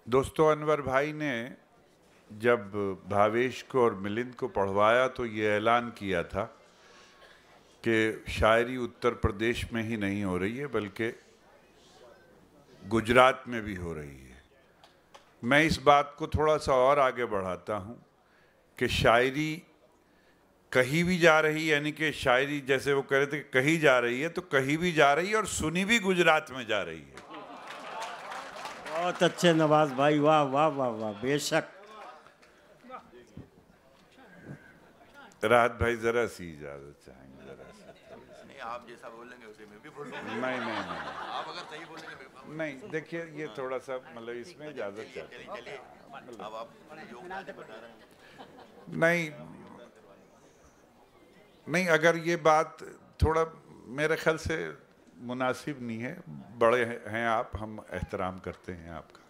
दोस्तों, अनवर भाई ने जब भावेश को और मिलिंद को पढ़वाया तो ये ऐलान किया था कि शायरी उत्तर प्रदेश में ही नहीं हो रही है बल्कि गुजरात में भी हो रही है। मैं इस बात को थोड़ा सा और आगे बढ़ाता हूँ कि शायरी कहीं भी जा रही है, यानी कि शायरी जैसे वो कह रहे थे कि कहीं जा रही है तो कहीं भी जा रही है और सुनी भी गुजरात में जा रही है। बहुत अच्छे नवाज भाई, वाह वाह वाह वाह, बेशक। राहत भाई जरा सी इजाजत चाहेंगे, जरा सी। नहीं, आप जैसा बोलेंगे उसे मैं भी बोलूंगा। नहीं, आप अगर सही बोलेंगे नहीं, देखिए ये थोड़ा सा मतलब इसमें इजाजत चाहते हैं। चलिए अब आप जो बता रहे हैं। नहीं, अगर ये बात थोड़ा मेरे ख्याल से मुनासिब नहीं है। बड़े हैं आप, हम एहतराम करते हैं आपका।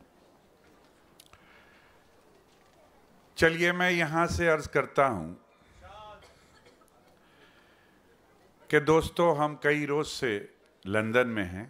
चलिए मैं यहां से अर्ज करता हूं कि दोस्तों, हम कई रोज से लंदन में हैं।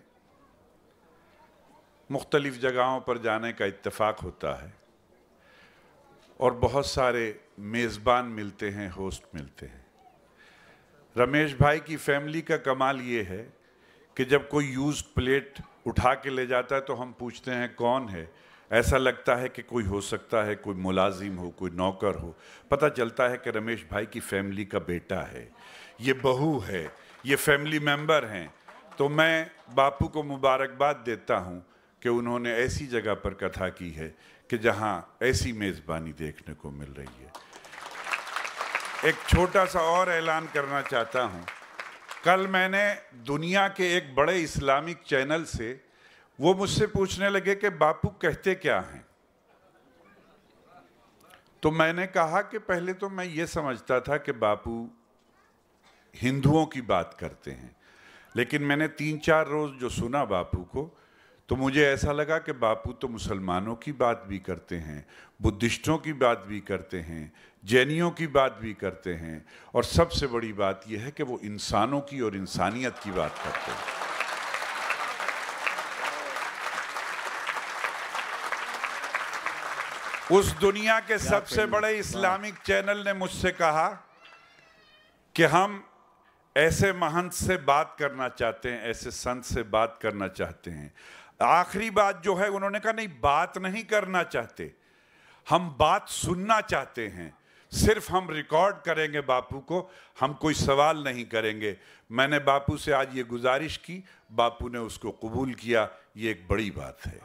मुख्तलिफ जगहों पर जाने का इत्तेफाक होता है और बहुत सारे मेज़बान मिलते हैं, होस्ट मिलते हैं। रमेश भाई की फैमिली का कमाल ये है कि जब कोई यूज्ड प्लेट उठा के ले जाता है तो हम पूछते हैं कौन है। ऐसा लगता है कि कोई हो सकता है, कोई मुलाजिम हो, कोई नौकर हो। पता चलता है कि रमेश भाई की फैमिली का बेटा है, ये बहू है, ये फैमिली मेंबर हैं। तो मैं बापू को मुबारकबाद देता हूँ कि उन्होंने ऐसी जगह पर कथा की है कि जहाँ ऐसी मेज़बानी देखने को मिल रही है। एक छोटा सा और ऐलान करना चाहता हूँ। कल मैंने दुनिया के एक बड़े इस्लामिक चैनल से, वो मुझसे पूछने लगे कि बापू कहते क्या हैं। तो मैंने कहा कि पहले तो मैं ये समझता था कि बापू हिंदुओं की बात करते हैं, लेकिन मैंने 3-4 रोज जो सुना बापू को तो मुझे ऐसा लगा कि बापू तो मुसलमानों की बात भी करते हैं, बुद्धिस्टों की बात भी करते हैं, जैनियों की बात भी करते हैं, और सबसे बड़ी बात यह है कि वो इंसानों की और इंसानियत की बात करते हैं। उस दुनिया के सबसे बड़े इस्लामिक चैनल ने मुझसे कहा कि हम ऐसे महंत से बात करना चाहते हैं, ऐसे संत से बात करना चाहते हैं। आखिरी बात जो है, उन्होंने कहा नहीं, बात नहीं करना चाहते, हम बात सुनना चाहते हैं। सिर्फ हम रिकॉर्ड करेंगे बापू को, हम कोई सवाल नहीं करेंगे। मैंने बापू से आज ये गुजारिश की, बापू ने उसको कबूल किया। ये एक बड़ी बात है।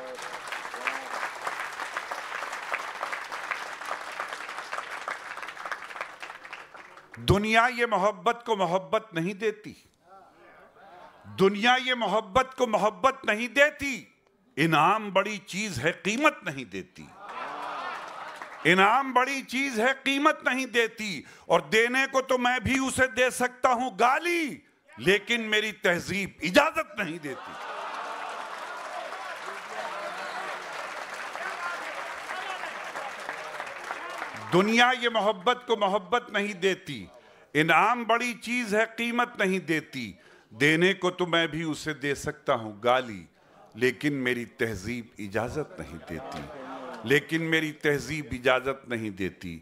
दुनिया ये मोहब्बत को मोहब्बत नहीं देती, दुनिया ये मोहब्बत को मोहब्बत नहीं देती। इनाम बड़ी चीज है, कीमत नहीं देती। इनाम बड़ी चीज है, कीमत नहीं देती। और देने को तो मैं भी उसे दे सकता हूं गाली, लेकिन मेरी तहजीब इजाजत नहीं देती। दुनिया ये मोहब्बत को मोहब्बत नहीं देती। इनाम बड़ी चीज है, कीमत नहीं देती। देने को तो मैं भी उसे दे सकता हूं गाली, लेकिन मेरी तहजीब इजाजत नहीं देती। लेकिन मेरी तहजीब इजाजत नहीं देती।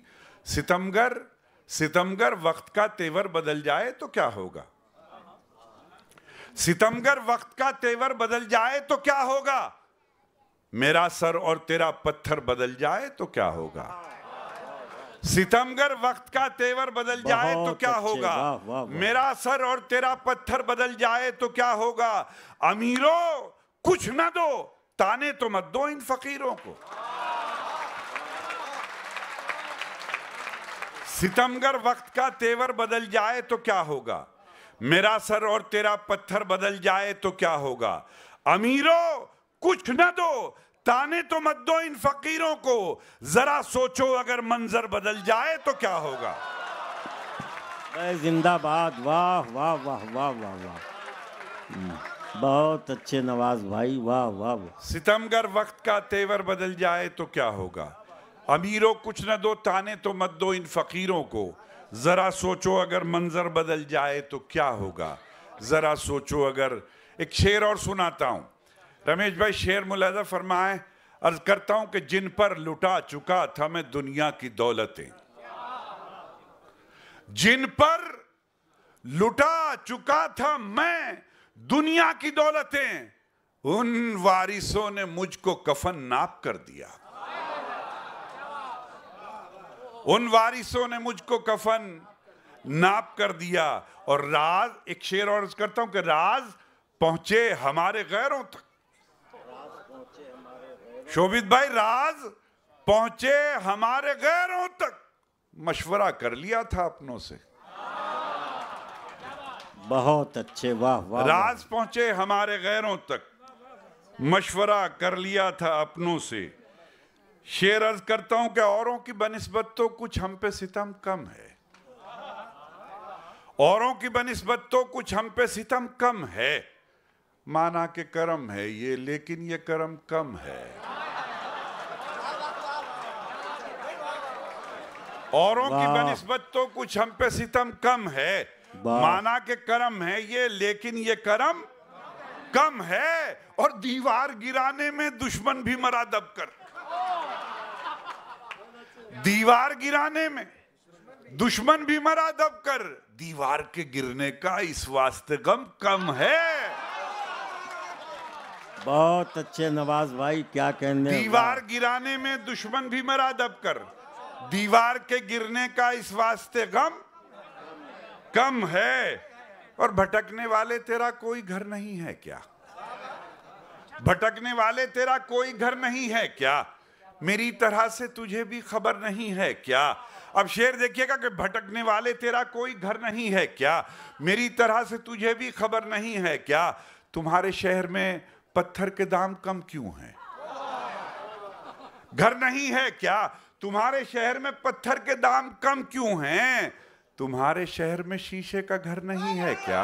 सितमगर वक्त का तेवर बदल जाए तो क्या होगा? सितमगर वक्त का तेवर बदल जाए तो क्या होगा? मेरा सर और तेरा पत्थर बदल जाए तो क्या होगा? सितमगर वक्त का तेवर बदल जाए तो क्या होगा? मेरा सर और तेरा पत्थर बदल जाए तो क्या होगा? अमीरों कुछ न दो, ताने तो मत दो इन फकीरों को। सितमगर वक्त का तेवर बदल जाए तो क्या होगा? मेरा सर और तेरा पत्थर बदल जाए तो क्या होगा? अमीरों कुछ न दो, ताने तो मत दो इन फकीरों को। जरा सोचो अगर मंजर बदल जाए तो क्या होगा? जिंदाबाद, वाह वाह वाह वाह वाह वाह, बहुत अच्छे नवाज भाई, वाह वाह वाह। सितमगर वक्त का तेवर बदल जाए तो क्या होगा? अमीरों कुछ न दो, ताने तो मत दो इन फकीरों को। जरा सोचो अगर मंजर बदल जाए तो क्या होगा? जरा सोचो अगर। एक शेर और सुनाता हूं। रमेश भाई शेर मुलाजा फरमाए, अर्ज करता हूं कि जिन पर लुटा चुका था मैं दुनिया की दौलतें, जिन पर लुटा चुका था मैं दुनिया की दौलतें, उन वारिसों ने मुझको कफन नाप कर दिया। उन वारिसों ने मुझको कफन नाप कर दिया। और राज, एक शेर और करता हूं कि राज पहुंचे हमारे गैरों तक। शोभित भाई, राज पहुंचे हमारे गैरों तक, मशवरा कर लिया था अपनों से। बहुत अच्छे, वाह वाह। राज पहुंचे हमारे गैरों तक, मशवरा कर लिया था अपनों से। शेर अर्ज करता हूं कि औरों की बनिस्बत तो कुछ हम पे सितम कम है, औरों की बनिस्बत तो कुछ हम पे सितम कम है। माना के करम है ये, लेकिन ये करम कम है। औरों की बनिस्बत तो कुछ हम पे सितम कम है, माना के करम है ये, लेकिन ये करम कम है। और दीवार गिराने में दुश्मन भी मरा दबकर, दीवार गिराने में दुश्मन भी मरा दबकर, दीवार के गिरने का इस वास्ते गम कम है। बहुत अच्छे नवाज भाई, क्या कहने। दीवार गिराने में दुश्मन भी मरा दबकर, दीवार के गिरने का इस वास्ते गम कम है। और भटकने वाले तेरा कोई घर नहीं है क्या, भटकने वाले तेरा कोई घर नहीं है क्या, मेरी तरह से तुझे भी खबर नहीं है क्या। अब शेर देखिएगा कि भटकने वाले तेरा कोई घर नहीं है क्या, मेरी तरह से तुझे भी खबर नहीं है क्या। तुम्हारे शहर में पत्थर के दाम कम क्यों हैं, घर नहीं है क्या, तुम्हारे शहर में पत्थर के दाम कम क्यों हैं। तुम्हारे शहर में शीशे का घर नहीं है क्या,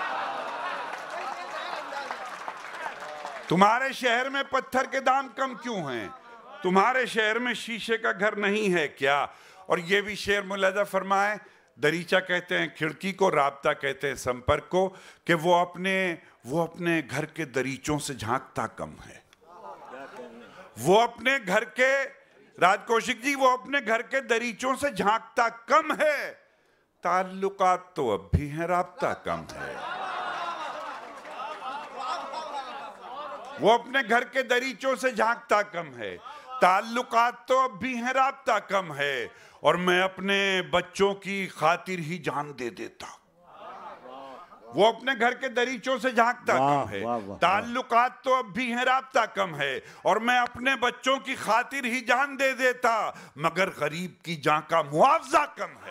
तुम्हारे शहर में पत्थर के दाम कम क्यों हैं, तुम्हारे शहर में शीशे का घर नहीं है क्या। और ये भी शेर मुलाजा फरमाए, दरीचा कहते हैं खिड़की को, राब्ता कहते हैं संपर्क को, कि वो अपने घर के दरीचों से झांकता कम है। वो अपने घर के, राज कौशिक जी, वो अपने घर के दरीचों से झांकता कम है, ताल्लुकात तो अब भी हैं, राब्ता कम है। वो अपने घर के दरीचों से झांकता कम है, ताल्लुकात तो अब भी हैं, राब्ता कम है। और मैं अपने बच्चों की खातिर ही जान दे देता। वो अपने घर के दरीचों से झांकता कम है, ताल्लुकात तो अब भी हैं, राब्ता कम है। और मैं अपने बच्चों की खातिर ही जान दे देता, मगर गरीब की जान का मुआवजा कम है।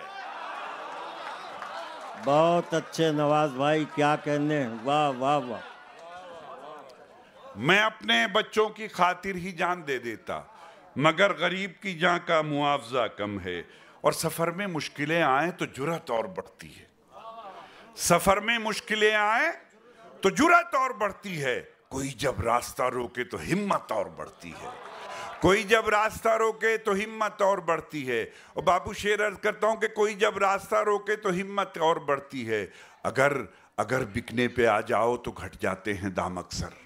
बहुत अच्छे नवाज भाई, क्या कहने, वाह वाह वाह। मैं अपने बच्चों की खातिर ही जान दे देता, मगर गरीब की जान का मुआवजा कम है। और सफर में मुश्किलें आए तो जुर्रत और बढ़ती है, सफर में मुश्किलें आए तो जुर्रत और बढ़ती है। कोई जब रास्ता रोके तो हिम्मत और बढ़ती है, कोई जब रास्ता रोके तो हिम्मत और बढ़ती है। और बाबू शेर अर्ज करता हूं कि कोई जब रास्ता रोके तो हिम्मत और बढ़ती है। अगर बिकने पे आ जाओ तो घट जाते हैं दाम अक्सर।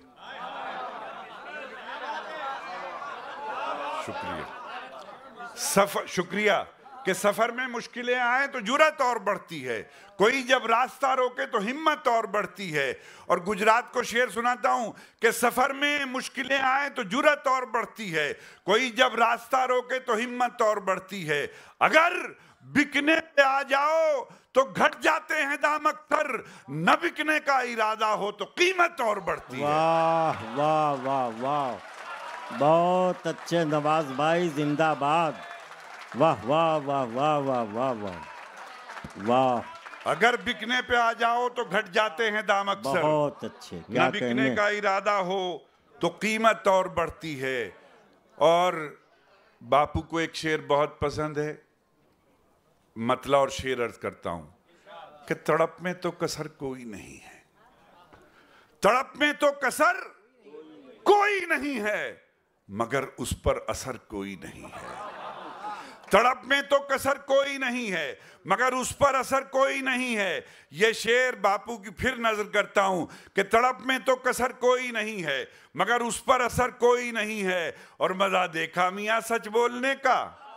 शुक्रिया, शुक्रिया कि सफर में मुश्किलें आए तो जुर्रत और बढ़ती है, कोई जब रास्ता रोके तो हिम्मत और बढ़ती है। और गुजरात को शेर सुनाता हूं कि सफर में मुश्किलें आए तो जुर्रत और बढ़ती है, कोई जब रास्ता रोके तो हिम्मत और बढ़ती है। अगर बिकने पे आ जाओ तो घट जाते हैं दाम अक्सर, न बिकने का इरादा हो तो कीमत और बढ़ती है। वाह वाह वाह वाह, बहुत अच्छे नवाज भाई, जिंदाबाद। वाह वाह वाह वाह वाह वाह वाह वाह। अगर बिकने पे आ जाओ तो घट जाते हैं दाम अक्सर, बहुत अच्छे, क्या न बिकने का इरादा हो तो कीमत और बढ़ती है। और बापू को एक शेर बहुत पसंद है, मतला और शेर अर्ज करता हूं कि तड़प में तो कसर कोई नहीं है, तड़प में तो कसर कोई नहीं है, मगर उस पर असर कोई नहीं है। तड़प में तो कसर कोई नहीं है मगर उस पर असर कोई नहीं है। ये शेर बापू की फिर नजर करता हूं कि तड़प में तो कसर कोई नहीं है मगर उस पर असर कोई नहीं है। और मजा देखा मियां सच बोलने का,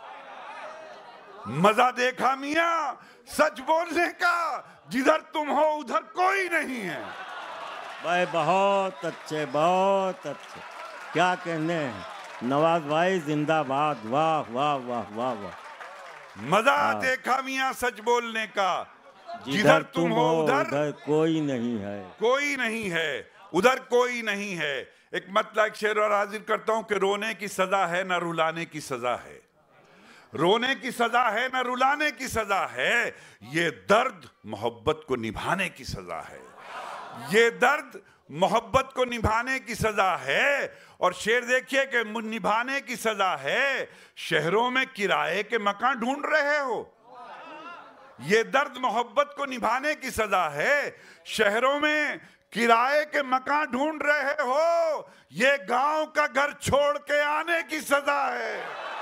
मजा देखा मियां सच बोलने का, जिधर तुम हो उधर कोई नहीं है। भाई बहुत अच्छे, बहुत अच्छे, क्या कहने हैं। नवाज भाई जिंदाबाद, वाह वाह वाह वाह वाह। मजा देखा मियां सच बोलने का, जिधर तुम हो उधर कोई नहीं है, कोई नहीं है, उधर कोई नहीं है। एक मतलब एक शेर और हाजिर करता हूं कि रोने की सजा है ना रुलाने की सजा है, रोने की सजा है ना रुलाने की सजा है। ये दर्द मोहब्बत को निभाने की सजा है, ये दर्द मोहब्बत को निभाने की सजा है। और शेर देखिए कि निभाने की सजा है। शहरों में किराए के मकान ढूंढ रहे हो, ये दर्द मोहब्बत को निभाने की सजा है। शहरों में किराए के मकान ढूंढ रहे हो, ये गांव का घर छोड़ के आने की सजा है।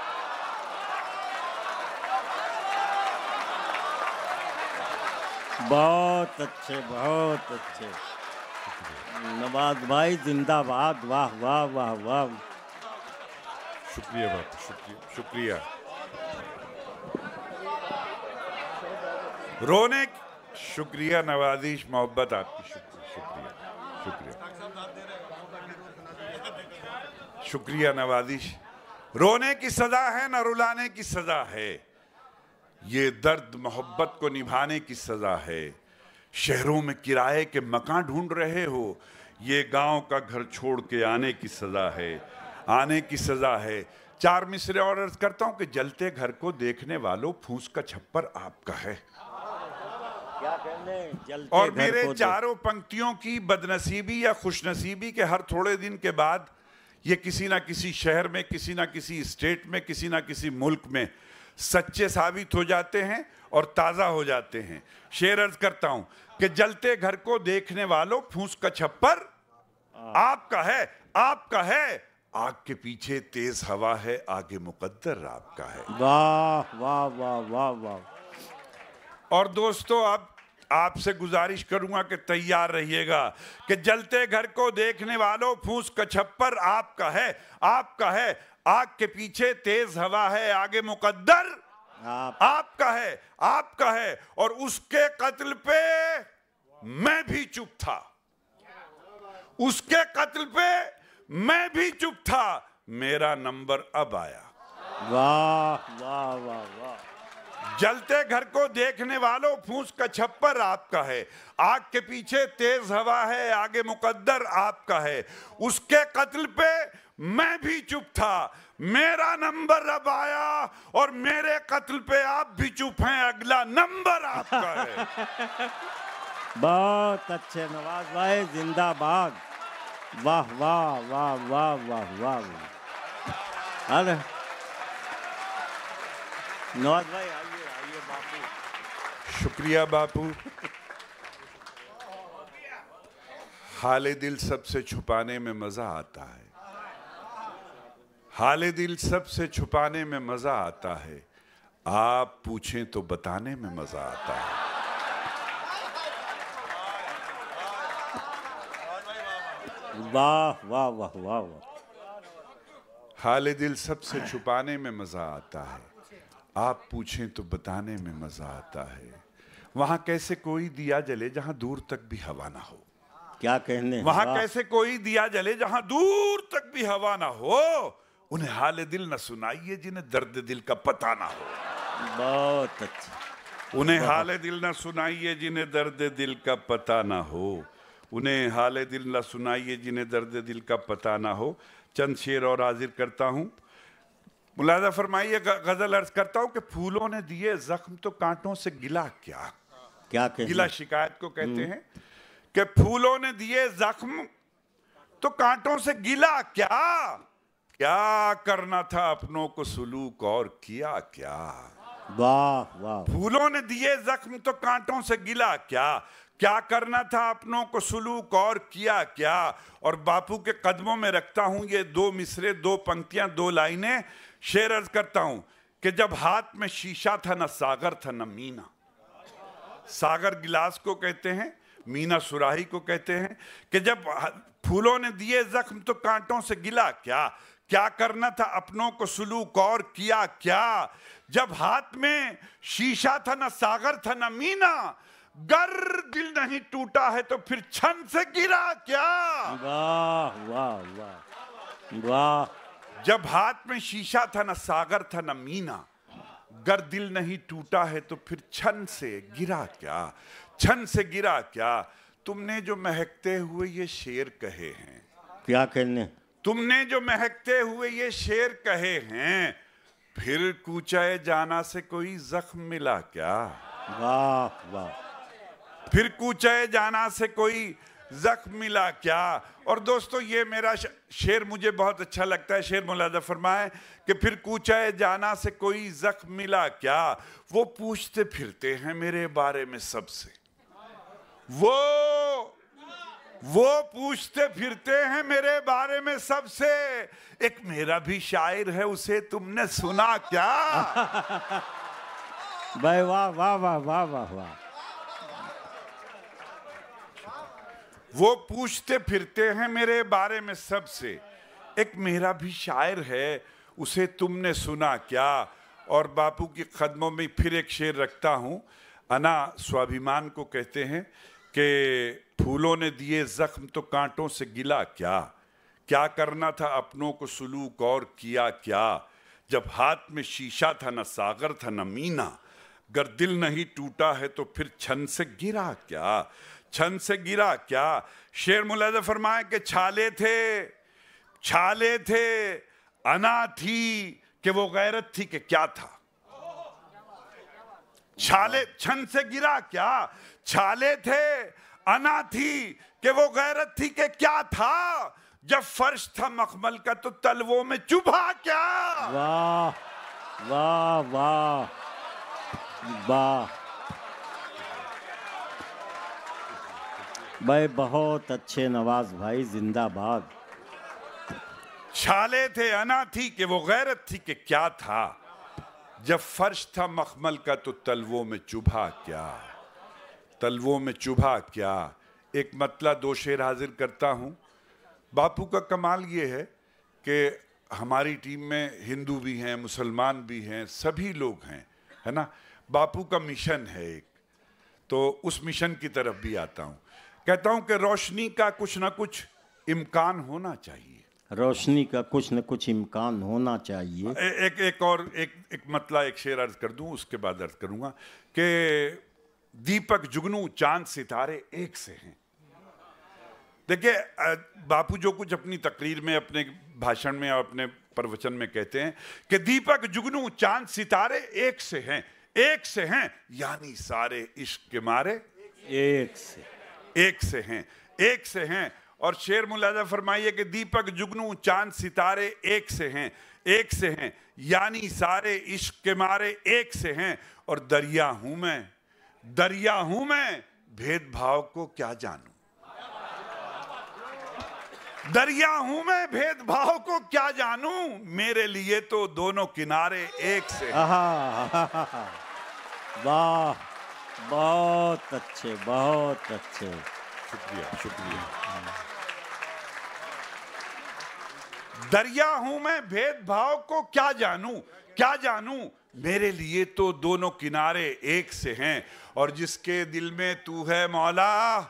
बहुत अच्छे, बहुत अच्छे। नवाज भाई जिंदाबाद, वाह वाह वाह वाह। शुक्रिया बापू, शुक्रिया शुक्रिया। रोने शुक्रिया नवाजिश, मोहब्बत आपकी, शुक्रिया शुक्रिया शुक्रिया नवाजिश। रोने की सजा है ना रुलाने की सजा है, ये दर्द मोहब्बत को निभाने की सजा है। शहरों में किराए के मकान ढूंढ रहे हो, ये गांव का घर छोड़ के आने की सजा है, आने की सजा है। चार मिसरे और अर्ज करता हूं कि जलते घर को देखने वालों फूस का छप्पर आपका है। क्या कहने, जलते और घर मेरे को चारों पंक्तियों की बदनसीबी या खुशनसीबी के हर थोड़े दिन के बाद ये किसी ना किसी शहर में, किसी ना किसी स्टेट में, किसी ना किसी मुल्क में सच्चे साबित हो जाते हैं और ताज़ा हो जाते हैं। शेर अर्ज करता हूं कि जलते घर को देखने वालों फूस का छप्पर आपका है, आपका है। आग के पीछे तेज हवा है, आगे मुकद्दर आपका है। वाह वाह वाह वाह वाह। और दोस्तों अब आपसे गुजारिश करूंगा कि तैयार रहिएगा कि जलते घर को देखने वालों फूस का छप्पर आपका है, आपका है। आग के पीछे तेज हवा है, आगे मुकद्दर आपका है, आपका है। और उसके कत्ल पे मैं भी चुप था, उसके कत्ल पे मैं भी चुप था, मेरा नंबर अब आया। वाह वाह वाह वाह। जलते घर को देखने वालों फूस का छप्पर आपका है, आग के पीछे तेज हवा है, आगे मुकद्दर आपका है। उसके कत्ल पे मैं भी चुप था, मेरा नंबर अब आया। और मेरे कत्ल पे आप भी चुप हैं, अगला नंबर आपका है। बहुत अच्छे नवाज भाई जिंदाबाद, वाह वाह वाह वाह वाह वाह। अरे नवाज भाई आइए, आइए बापू। शुक्रिया बापू। हाले दिल सबसे छुपाने में मजा आता है, हाले दिल सबसे छुपाने में मजा आता है, आप पूछें तो बताने में मजा आता है। वाह वाह वाह वाह वाह। हाले दिल सबसे छुपाने में मजा आता है, आप पूछें तो बताने में मजा आता है। वहां कैसे कोई दिया जले जहां दूर तक भी हवा ना हो, क्या कहने, वहां कैसे कोई दिया जले जहां दूर तक भी हवा ना हो। उन्हें हाले दिल न सुनाइए जिन्हें दर्द दिल का पता ना हो। बहुत अच्छा। उन्हें हाले दिल न सुनाइए जिन्हें दर्द दिल का पता ना हो, उन्हें हाले दिल न सुनाइए जिन्हें दर्द दिल का पता ना हो। चंद शेर और हाजिर करता हूं, मुलाजा फरमाइए। गजल अर्ज करता हूं कि फूलों ने दिए जख्म तो कांटों से गिला क्या, क्या गिला शिकायत को कहते हैं कि फूलों ने दिए जख्म तो कांटों से गिला क्या, क्या करना था अपनों को सुलूक और किया क्या। वाह वाह। फूलों ने दिए जख्म तो कांटों से गिला क्या, क्या करना था अपनों को सुलूक और किया क्या। और बापू के कदमों में रखता हूं ये दो मिसरे, दो पंक्तियां, दो लाइनें। शेर अर्ज करता हूं कि जब हाथ में शीशा था न सागर था न मीना। सागर गिलास को कहते हैं, मीना सुराही को कहते हैं। कि जब फूलों ने दिए जख्म तो कांटों से गिला क्या, क्या करना था अपनों को सुलूक और किया क्या। जब हाथ में शीशा था न सागर था न मीना, गर दिल नहीं टूटा है तो फिर छन से गिरा क्या। वाह वाह वाह वाह। जब हाथ में शीशा था न सागर था न मीना, गर दिल नहीं टूटा है तो फिर छन से गिरा क्या, छन से गिरा क्या। तुमने जो महकते हुए ये शेर कहे हैं, क्या कहने, तुमने जो महकते हुए ये शेर कहे हैं, फिर कूचाए जाना से कोई जख्म मिला क्या। वाह वाह। फिर कूचाए जाना से कोई जख्म मिला क्या। और दोस्तों ये मेरा शेर मुझे बहुत अच्छा लगता है। शेर मुलाजा फरमाए कि फिर कूचाए जाना से कोई जख्म मिला क्या। वो पूछते फिरते हैं मेरे बारे में सबसे, वो पूछते फिरते हैं मेरे बारे में सबसे। एक मेरा भी शायर है उसे तुमने सुना क्या। भाई वाह वाह वाह वाह वाह वाह। वो पूछते फिरते हैं मेरे बारे में सबसे, एक मेरा भी शायर है उसे तुमने सुना क्या। और बापू की कदमों में फिर एक शेर रखता हूं। अना स्वाभिमान को कहते हैं कि फूलों ने दिए जख्म तो कांटों से गिला क्या, क्या करना था अपनों को सुलूक और किया क्या। जब हाथ में शीशा था न सागर था न मीना, गर दिल नहीं टूटा है तो फिर छन से गिरा क्या, छन से गिरा क्या। शेर मुलाजा फरमाए कि छाले थे अना थी कि वो गैरत थी कि क्या था। छाले छन से गिरा क्या, छाले थे अना थी कि वो गैरत थी कि क्या था। जब फर्श था मखमल का तो तलवों में चुभा क्या। वाह वाह वाह वाह। भाई बहुत अच्छे नवाज भाई, जिंदाबाद। छाले थे अना थी कि वो गैरत थी कि क्या था। जब फर्श था मखमल का तो तलवों में चुभा क्या, तलवों में चुभा क्या। एक मतला दो शेर हाजिर करता हूं। बापू का कमाल ये है कि हमारी टीम में हिंदू भी हैं, मुसलमान भी हैं, सभी लोग हैं, है ना। बापू का मिशन है एक, तो उस मिशन की तरफ भी आता हूं। कहता हूं कि रोशनी का कुछ ना कुछ इम्कान होना चाहिए, रोशनी का कुछ न कुछ इम्कान होना चाहिए। एक मतला एक शेर अर्ज कर दूं, उसके बाद अर्ज करूंगा कि दीपक जुगनू चांद सितारे एक से हैं। देखिए बापू जो कुछ अपनी तकरीर में, अपने भाषण में और अपने प्रवचन में कहते हैं कि दीपक जुगनू चांद सितारे एक से हैं, एक से हैं, यानी सारे इश्क के मारे एक से हैं, एक से हैं। और शेर मुलाजा फरमाइए कि दीपक जुगनू चांद सितारे एक से हैं, एक से हैं, यानी सारे इश्क के मारे एक से हैं। और दरिया हूं मैं भेदभाव को क्या जानूं, दरिया हूं मैं भेदभाव को क्या जानूं, मेरे लिए तो दोनों किनारे एक से हैं। वाह, बहुत अच्छे, बहुत अच्छे। शुक्रिया शुक्रिया। दरिया हूं मैं भेदभाव को क्या जानूं, क्या जानूं, मेरे लिए तो दोनों किनारे एक से हैं। और जिसके दिल में तू है मौला,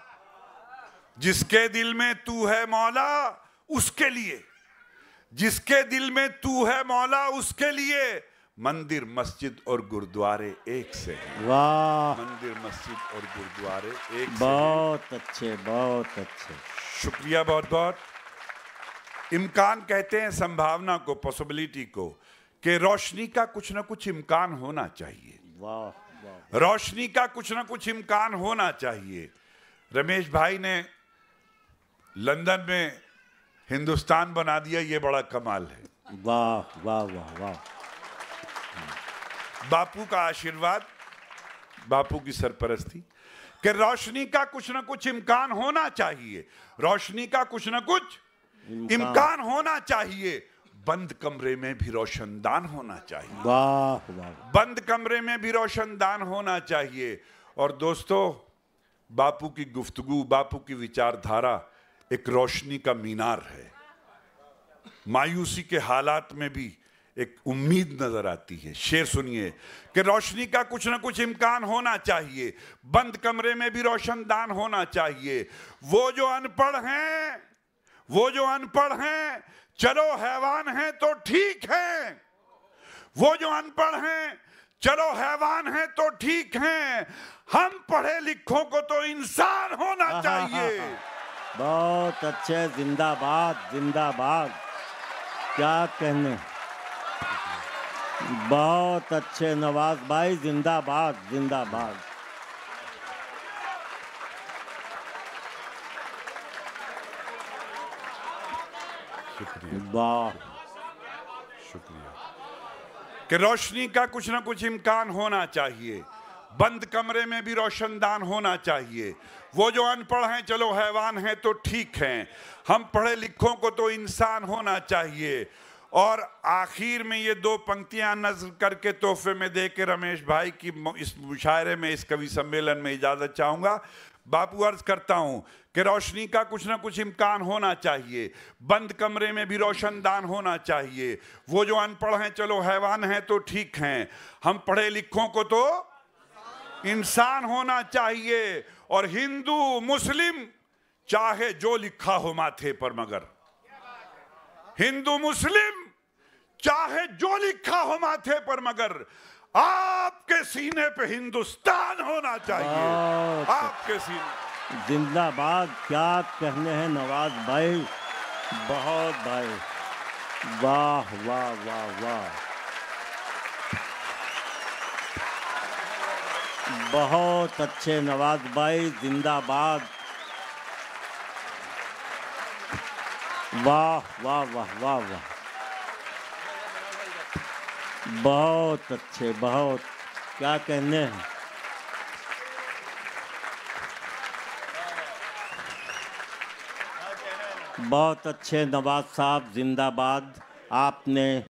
जिसके दिल में तू है मौला उसके लिए, जिसके दिल में तू है मौला उसके लिए मंदिर मस्जिद और गुरुद्वारे एक से हैं। वाह, मंदिर मस्जिद और गुरुद्वारे एक से। बहुत अच्छे, बहुत अच्छे। शुक्रिया बहुत बहुत। इम्कान कहते हैं संभावना को, पॉसिबिलिटी को, कि रोशनी का कुछ ना कुछ इम्कान होना चाहिए। वाह वाह। रोशनी का कुछ ना कुछ इम्कान होना चाहिए। रमेश भाई ने लंदन में हिंदुस्तान बना दिया, ये बड़ा कमाल है। वाह वाह वाह वाह। बापू का आशीर्वाद, बापू की सरपरस्ती कि रोशनी का कुछ ना कुछ इम्कान होना चाहिए, रोशनी का कुछ ना कुछ इम्कान होना चाहिए। बंद कमरे में भी रोशनदान होना चाहिए। वाह वाह। बंद कमरे में भी रोशनदान होना चाहिए। और दोस्तों, बापू की गुफ्तगू, बापू की विचारधारा एक रोशनी का मीनार है। मायूसी के हालात में भी एक उम्मीद नजर आती है। शेर सुनिए कि रोशनी का कुछ ना कुछ इम्कान होना चाहिए, बंद कमरे में भी रोशनदान होना चाहिए। वो जो अनपढ़ हैं, वो जो अनपढ़ हैं, चलो हैवान हैं तो ठीक है। वो जो अनपढ़ हैं, चलो हैवान हैं तो ठीक हैं। हम पढ़े लिखों को तो इंसान होना चाहिए। बहुत अच्छे, जिंदाबाद जिंदाबाद, क्या कहने। बहुत अच्छे नवाज भाई, जिंदाबाद जिंदाबाद। वाह, शुक्रिया। कि रोशनी का कुछ ना कुछ इम्कान होना चाहिए, बंद कमरे में भी रोशनदान होना चाहिए। वो जो अनपढ़ हैं, चलो हैवान हैं तो ठीक हैं। हम पढ़े लिखों को तो इंसान होना चाहिए। और आखिर में ये दो पंक्तियां नज़्म करके तोहफे में दे के रमेश भाई की इस मुशायरे में, इस कवि सम्मेलन में इजाज़त चाहूँगा। बापू अर्ज करता हूँ कि रोशनी का कुछ ना कुछ इम्कान होना चाहिए, बंद कमरे में भी रोशनदान होना चाहिए। वो जो अनपढ़ हैं, चलो हैवान हैं तो ठीक हैं। हम पढ़े लिखों को तो इंसान होना चाहिए। और हिंदू मुस्लिम चाहे जो लिखा हो माथे पर, मगर हिंदू मुस्लिम चाहे जो लिखा हो माथे पर, मगर आपके सीने पे हिंदुस्तान होना चाहिए। आपके सीने। जिंदाबाद, क्या कहने हैं नवाज भाई, बहुत भाई, वाह वाह वाह वाह। बहुत अच्छे नवाज भाई, जिंदाबाद। वाह वाह वाह वाह वाह, बहुत अच्छे, बहुत, क्या कहने हैं। बहुत अच्छे नवाज साहब, जिंदाबाद। आपने